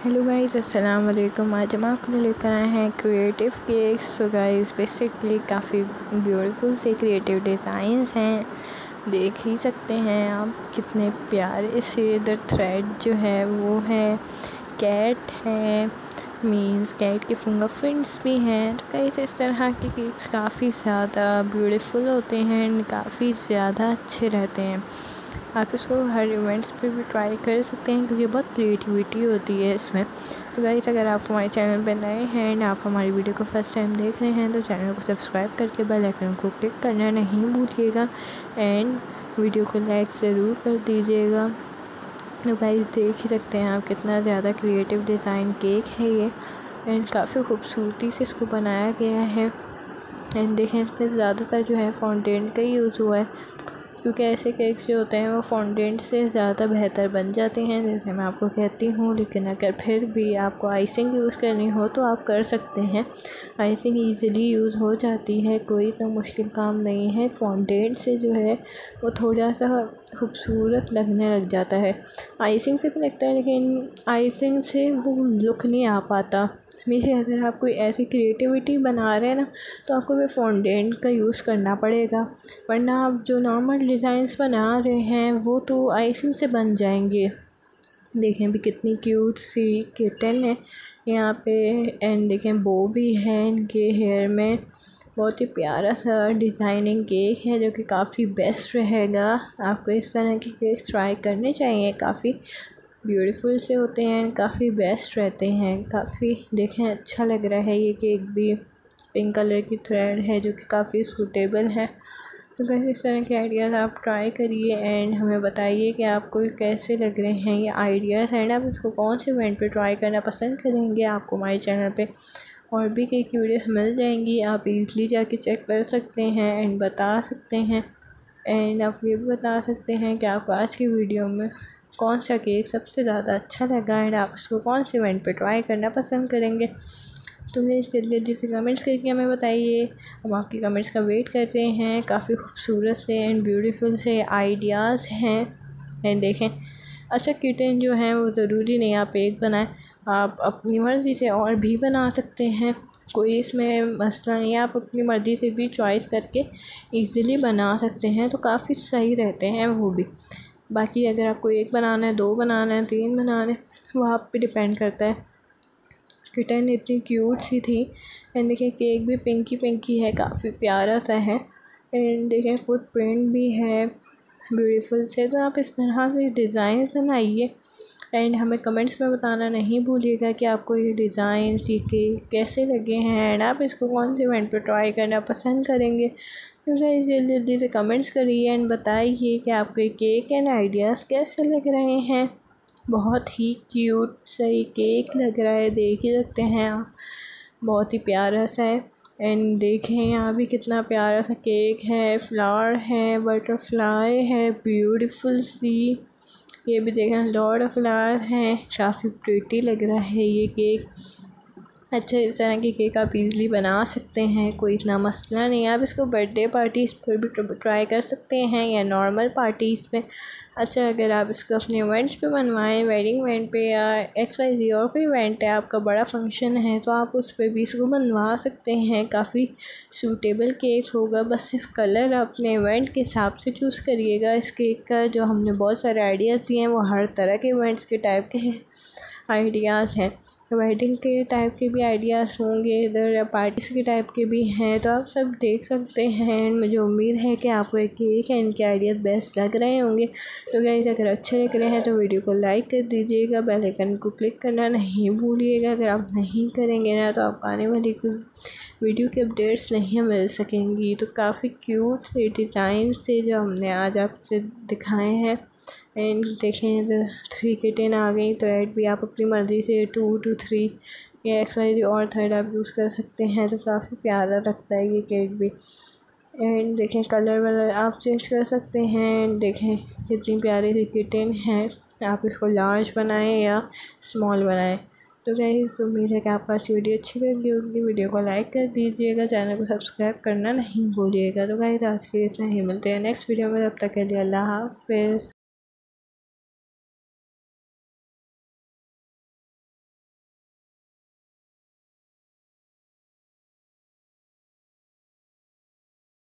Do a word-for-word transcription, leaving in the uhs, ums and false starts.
Hello guys, अस्सलाम वालेकुम। आज हम आपके लिए लेकर आए हैं creative cakes. So guys, basically काफ़ी ब्यूटीफुल से क्रिएटिव डिज़ाइंस हैं, देख ही सकते हैं आप कितने प्यारे से। इधर थ्रेड जो है वो है, कैट है, मीन्स कैट के फिंगरप्रिंट्स भी हैं। तो गाइस, इस तरह के केक्स काफ़ी ज़्यादा ब्यूटीफुल होते हैं, काफ़ी ज़्यादा अच्छे रहते हैं। आप इसको हर इवेंट्स पे भी ट्राई कर सकते हैं क्योंकि बहुत क्रिएटिविटी होती है इसमें। तो गाइस, अगर आप हमारे चैनल पर नए हैं एंड आप हमारी वीडियो को फर्स्ट टाइम देख रहे हैं तो चैनल को सब्सक्राइब करके बेल आइकन को क्लिक करना नहीं भूलिएगा एंड वीडियो को लाइक ज़रूर कर दीजिएगा। तो गाइस, देख ही सकते हैं आप कितना ज़्यादा क्रिएटिव डिज़ाइन केक है ये एंड काफ़ी खूबसूरती से इसको बनाया गया है। एंड देखें, इसमें ज़्यादातर जो है फॉन्टेन का यूज़ हुआ है क्योंकि ऐसे केक्स जो होते हैं वो फॉन्डेंट से ज़्यादा बेहतर बन जाते हैं, जैसे मैं आपको कहती हूँ। लेकिन अगर फिर भी आपको आइसिंग यूज़ करनी हो तो आप कर सकते हैं। आइसिंग इजीली यूज़ हो जाती है, कोई इतना मुश्किल काम नहीं है। फॉन्डेंट से जो है वो थोड़ा सा खूबसूरत लगने लग जाता है, आइसिंग से भी लगता है, लेकिन आइसिंग से वो लुक नहीं आ पाता। हमेशा अगर आप कोई ऐसी क्रिएटिविटी बना रहे हैं ना तो आपको भी फॉन्डेंट का यूज़ करना पड़ेगा, वरना आप जो नॉर्मल डिज़ाइंस बना रहे हैं वो तो आइसिंग से बन जाएंगे। देखें भी कितनी क्यूट सी किटन है यहाँ पे एंड देखें बो भी है इनके हेयर में। बहुत ही प्यारा सा डिज़ाइनिंग केक है जो कि काफ़ी बेस्ट रहेगा। आपको इस तरह के केक ट्राई करने चाहिए, काफ़ी ब्यूटीफुल से होते हैं, काफ़ी बेस्ट रहते हैं। काफ़ी देखें अच्छा लग रहा है ये केक भी। पिंक कलर की थ्रेड है जो कि काफ़ी सूटेबल है। तो कैसे इस तरह के आइडियाज़ आप ट्राई करिए एंड हमें बताइए कि आपको कैसे लग रहे हैं ये आइडियाज़ एंड आप इसको कौन से इवेंट पे ट्राई करना पसंद करेंगे। आपको हमारे चैनल पे और भी केक की वीडियोस मिल जाएंगी, आप इजीली जाके चेक कर सकते हैं एंड बता सकते हैं। एंड आप ये भी बता सकते हैं कि आपको आज की वीडियो में कौन सा केक सबसे ज़्यादा अच्छा लगा एंड आप इसको कौन से इवेंट पे ट्राई करना पसंद करेंगे। तो मेरे जल्दी जल्दी से कमेंट्स करके हमें बताइए, हम आपके कमेंट्स का वेट कर रहे हैं। काफ़ी खूबसूरत से एंड ब्यूटीफुल से आइडियाज़ हैं एंड देखें। अच्छा, किटन जो है वो ज़रूरी नहीं आप एक बनाएं, आप अपनी मर्ज़ी से और भी बना सकते हैं, कोई इसमें मसला नहीं है। आप अपनी मर्ज़ी से भी चॉइस करके इजीली बना सकते हैं, तो काफ़ी सही रहते हैं वो भी। बाकी अगर आपको एक बनाना है, दो बनाना है, तीन बनाना है, वो आप पे डिपेंड करता है। किटन इतनी क्यूट सी थी एंड देखिए केक भी पिंकी पिंकी है, काफ़ी प्यारा सा है एंड देखिए फुट प्रिंट भी है ब्यूटीफुल से। तो आप इस तरह से डिज़ाइन बनाइए एंड हमें कमेंट्स में बताना नहीं भूलिएगा कि आपको ये डिज़ाइन ये केक कैसे लगे हैं एंड आप इसको कौन से इवेंट पर ट्राई करना पसंद करेंगे। तो गाइस, जल्दी जल्दी से कमेंट्स करिए एंड बताइए कि आपको ये केक एंड आइडियाज़ कैसे लग रहे हैं। बहुत ही क्यूट सही केक लग रहा है, देख ही सकते हैं आप, बहुत ही प्यारा सा है। एंड देखें यहाँ भी कितना प्यारा सा केक है, फ्लावर है, बटरफ्लाई है, ब्यूटीफुल सी। ये भी देखें लॉर्ड ऑफ फ्लावर है, काफ़ी प्रीटी लग रहा है ये केक। अच्छा, इस तरह की केक आप इजीली बना सकते हैं, कोई इतना मसला नहीं है। आप इसको बर्थडे पार्टीज़ पर भी ट्राई कर सकते हैं या नॉर्मल पार्टीज़ पे। अच्छा, अगर आप इसको अपने इवेंट्स पे बनवाएं, वेडिंग इवेंट पे या एक्स वाई जी और कोई इवेंट है, आपका बड़ा फंक्शन है, तो आप उस पर भी इसको बनवा सकते हैं। काफ़ी सूटेबल केक होगा, बस सिर्फ कलर अपने इवेंट के हिसाब से चूज़ करिएगा। इस केक का जो हमने बहुत सारे आइडियाज़ दिए हैं वो हर तरह के इवेंट्स के टाइप के आइडियाज़ हैं। वेडिंग के टाइप के भी आइडियाज़ होंगे इधर, पार्टीज़ के टाइप के भी हैं, तो आप सब देख सकते हैं। मुझे उम्मीद है कि आपको एक केक है इनके आइडियाज़ बेस्ट लग रहे होंगे। तो गाइस, अगर अच्छे लग रहे हैं तो वीडियो को लाइक कर दीजिएगा, बेल आइकन को क्लिक करना नहीं भूलिएगा। अगर आप नहीं करेंगे ना तो आपको आने वाली वीडियो के अपडेट्स नहीं मिल सकेंगी। तो काफ़ी क्यूट से डिज़ाइन से जो हमने आज आपसे दिखाए हैं एंड देखें तो थ्री किटन आ गई। थ्रेड भी आप अपनी मर्ज़ी से टू टू थ्री या एक्स वाई जी और थ्रेड आप यूज़ कर सकते हैं, तो काफ़ी प्यारा लगता है ये केक भी। एंड देखें कलर वलर आप चेंज कर सकते हैं। देखें कितनी प्यारी सी किटन है, आप इसको लार्ज बनाएं या स्मॉल बनाएं। तो गाइस, उम्मीद है कि आपको आज वीडियो अच्छी लगी होगी। वीडियो को लाइक कर दीजिएगा, चैनल को सब्सक्राइब करना नहीं भूलिएगा। तो गाइस, आज के लिए इतना ही, मिलते हैं नेक्स्ट वीडियो में, तब तक के लिए अल्लाह हाफ़िज़।